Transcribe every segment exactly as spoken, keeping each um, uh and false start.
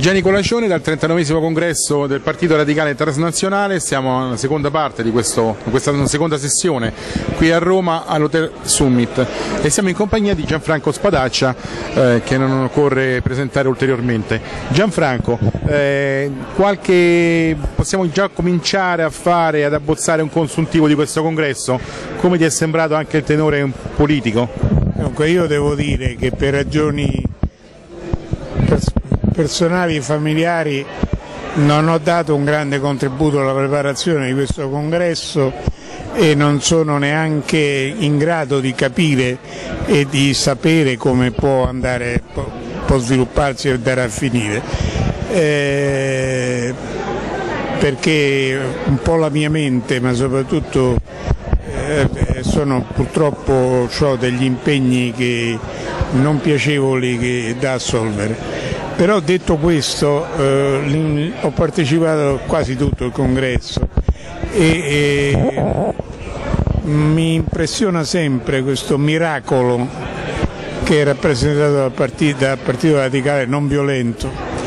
Gianni Colacione dal trentanovesimo congresso del Partito Radicale Transnazionale, siamo alla seconda parte di questo, questa seconda sessione qui a Roma all'Hotel Summit e siamo in compagnia di Gianfranco Spadaccia eh, che non occorre presentare ulteriormente. Gianfranco, eh, qualche, possiamo già cominciare a fare, ad abbozzare un consuntivo di questo congresso? Come ti è sembrato anche il tenore politico? Dunque, io devo dire che per ragioni personali e familiari non ho dato un grande contributo alla preparazione di questo congresso e non sono neanche in grado di capire e di sapere come può andare, può svilupparsi e andare a finire, eh, perché un po' la mia mente, ma soprattutto eh, sono purtroppo ho degli impegni che, non piacevoli che, da assolvere. Però detto questo, eh, ho partecipato a quasi tutto il congresso e, e mi impressiona sempre questo miracolo che è rappresentato dal partito, dal partito Radicale Non Violento.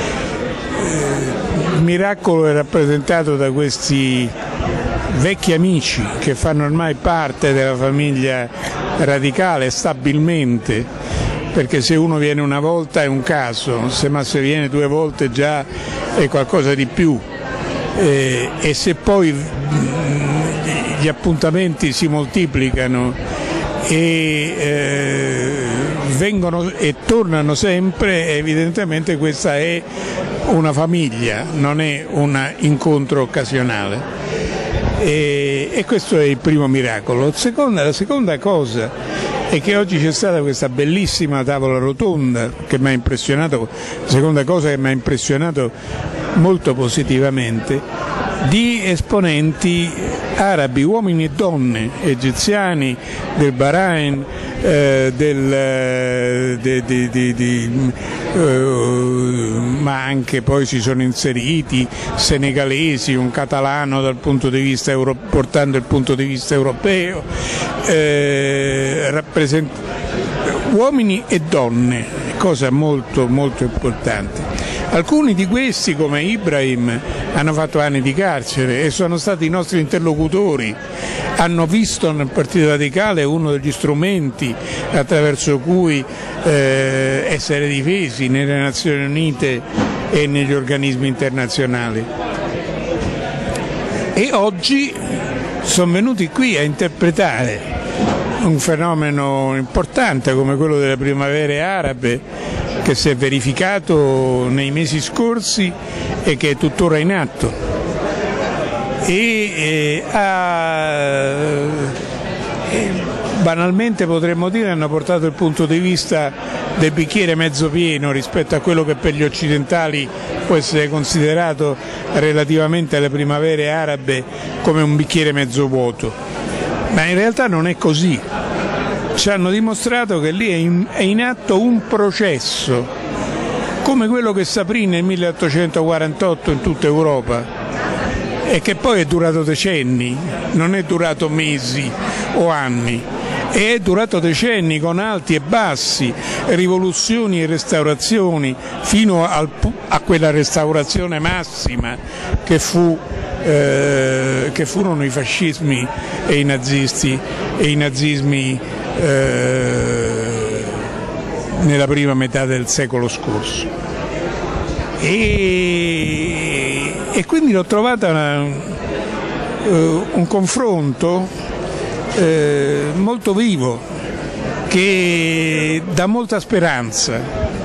Eh, il miracolo è rappresentato da questi vecchi amici che fanno ormai parte della famiglia radicale stabilmente, perché se uno viene una volta è un caso, se ma se viene due volte già è qualcosa di più, eh, e se poi gli appuntamenti si moltiplicano e eh, vengono e tornano sempre, evidentemente questa è una famiglia, non è un incontro occasionale, e, e questo è il primo miracolo. Seconda, la seconda cosa è che oggi c'è stata questa bellissima tavola rotonda che mi ha impressionato, la seconda cosa che mi ha impressionato molto positivamente, di esponenti arabi, uomini e donne, egiziani, del Bahrain, eh, del, de, de, de, de, eh, ma anche poi si sono inseriti senegalesi, un catalano dal punto di vista euro, portando il punto di vista europeo, eh, rappresent- uomini e donne, cosa molto molto importante. Alcuni di questi, come Ibrahim, hanno fatto anni di carcere e sono stati i nostri interlocutori, hanno visto nel Partito Radicale uno degli strumenti attraverso cui eh, essere difesi nelle Nazioni Unite e negli organismi internazionali. E oggi sono venuti qui a interpretare un fenomeno importante come quello delle primavere arabe che si è verificato nei mesi scorsi e che è tuttora in atto, e, e, a, e banalmente potremmo dire hanno portato il punto di vista del bicchiere mezzo pieno rispetto a quello che per gli occidentali può essere considerato relativamente alle primavere arabe come un bicchiere mezzo vuoto, ma in realtà non è così. Ci hanno dimostrato che lì è in, è in atto un processo, come quello che si aprì nel milleottocentoquarantotto in tutta Europa e che poi è durato decenni, non è durato mesi o anni, e è durato decenni con alti e bassi, rivoluzioni e restaurazioni, fino al, a quella restaurazione massima che fu eh, che furono i fascismi e i nazisti e i nazismi Eh, nella prima metà del secolo scorso, e, e quindi l'ho trovata una, uh, un confronto eh, molto vivo che dà molta speranza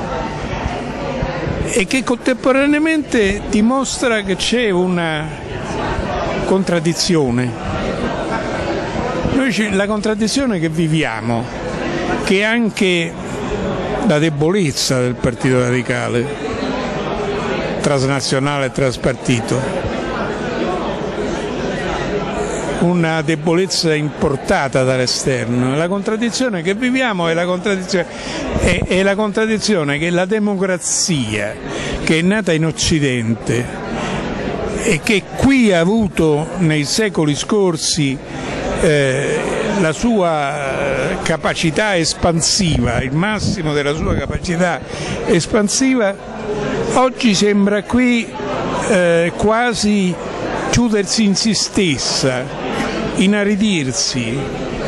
e che contemporaneamente dimostra che c'è una contraddizione. Noi, la contraddizione che viviamo, che è anche la debolezza del Partito Radicale, transnazionale e traspartito, una debolezza importata dall'esterno. La contraddizione che viviamo è la contraddizione, è, è la contraddizione che la democrazia, che è nata in Occidente e che qui ha avuto nei secoli scorsi Eh, la sua capacità espansiva, il massimo della sua capacità espansiva, oggi sembra qui eh, quasi chiudersi in se stessa, inaridirsi,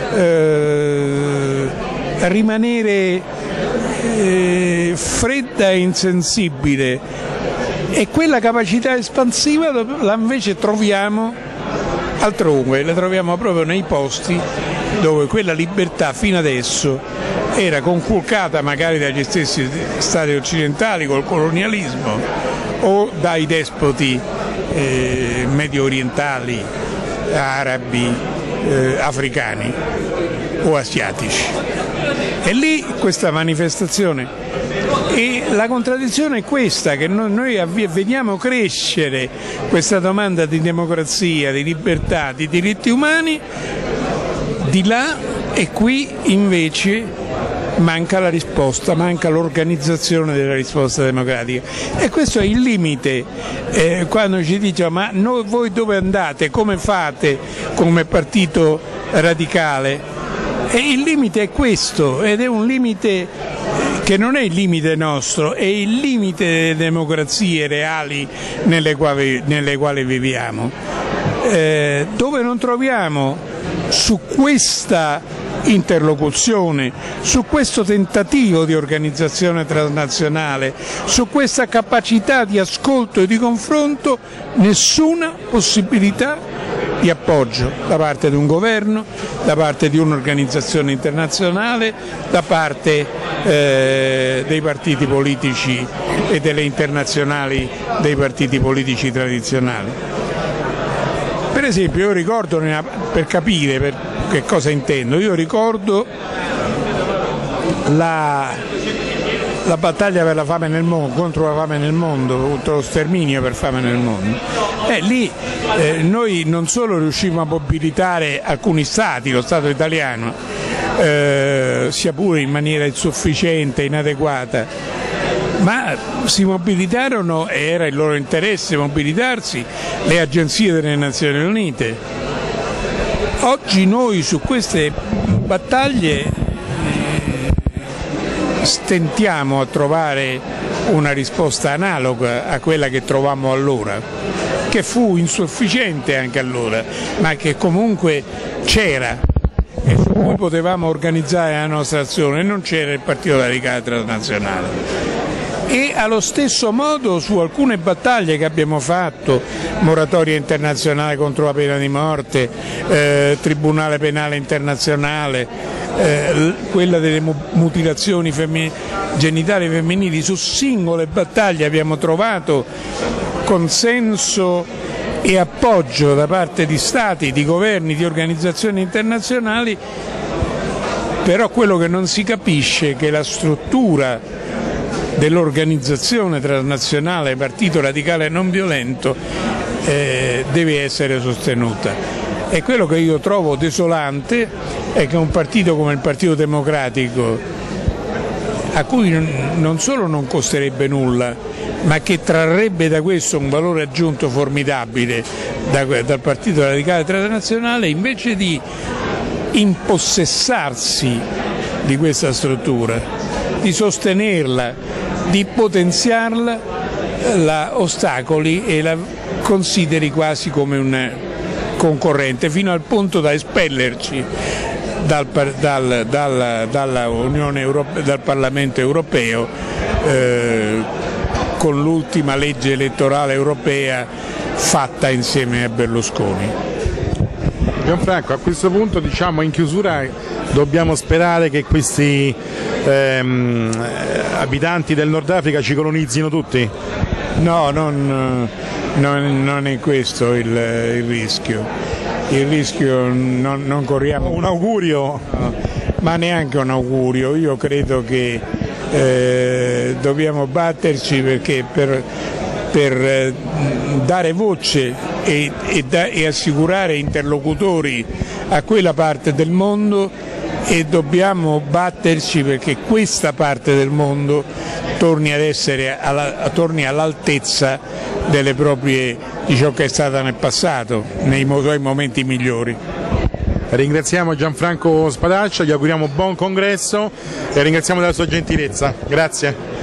eh, rimanere eh, fredda e insensibile, e quella capacità espansiva la invece troviamo altrove, la troviamo proprio nei posti dove quella libertà fino adesso era conculcata magari dagli stessi stati occidentali col colonialismo o dai despoti eh, medio orientali, arabi, eh, africani o asiatici. E lì questa manifestazione, e la contraddizione è questa, che noi vediamo crescere questa domanda di democrazia, di libertà, di diritti umani di là, e qui invece manca la risposta, manca l'organizzazione della risposta democratica. E questo è il limite, eh, quando ci dicono ma noi, voi dove andate, come fate come partito radicale? E il limite è questo, ed è un limite che non è il limite nostro, è il limite delle democrazie reali nelle quali, nelle quali viviamo, eh, dove non troviamo su questa interlocuzione, su questo tentativo di organizzazione transnazionale, su questa capacità di ascolto e di confronto, nessuna possibilità di appoggio da parte di un governo, da parte di un'organizzazione internazionale, da parte eh, dei partiti politici e delle internazionali dei partiti politici tradizionali. Per esempio, io ricordo, per capire per che cosa intendo, io ricordo la, la battaglia per la fame nel mondo, contro la fame nel mondo, contro lo sterminio per fame nel mondo. E lì eh, noi non solo riuscimmo a mobilitare alcuni stati, lo Stato italiano, eh, sia pure in maniera insufficiente, inadeguata, ma si mobilitarono, e era il loro interesse mobilitarsi, le agenzie delle Nazioni Unite. Oggi noi su queste battaglie stentiamo a trovare una risposta analoga a quella che trovammo allora, che fu insufficiente anche allora, ma che comunque c'era e su cui potevamo organizzare la nostra azione, e non c'era il Partito Radicale Transnazionale. E allo stesso modo su alcune battaglie che abbiamo fatto, moratoria internazionale contro la pena di morte, eh, Tribunale Penale Internazionale, eh, quella delle mutilazioni femmin- genitali femminili, su singole battaglie abbiamo trovato consenso e appoggio da parte di Stati, di governi, di organizzazioni internazionali, però quello che non si capisce è che la struttura dell'organizzazione transnazionale Partito Radicale Non Violento eh, deve essere sostenuta. E quello che io trovo desolante è che un partito come il Partito Democratico, a cui non solo non costerebbe nulla, ma che trarrebbe da questo un valore aggiunto formidabile da, dal Partito Radicale Transnazionale, invece di impossessarsi di questa struttura, di sostenerla, di potenziarla, la ostacoli e la consideri quasi come un concorrente, fino al punto da espellerci dal, dal, dal, dalla Unione Europea, dal Parlamento Europeo, eh, con l'ultima legge elettorale europea fatta insieme a Berlusconi. Gianfranco, a questo punto, diciamo, in chiusura dobbiamo sperare che questi ehm, abitanti del Nord Africa ci colonizzino tutti? No, non, non, non è questo il, il rischio. Il rischio non, non corriamo. Un augurio? No, ma neanche un augurio. Io credo che eh, dobbiamo batterci perché per, per dare voce e, e, da, e assicurare interlocutori a quella parte del mondo, e dobbiamo batterci perché questa parte del mondo torni ad essere alla, torni all'altezza delle proprie, di ciò che è stata nel passato, nei suoi momenti migliori. Ringraziamo Gianfranco Spadaccia, gli auguriamo buon congresso e ringraziamo della sua gentilezza. Grazie.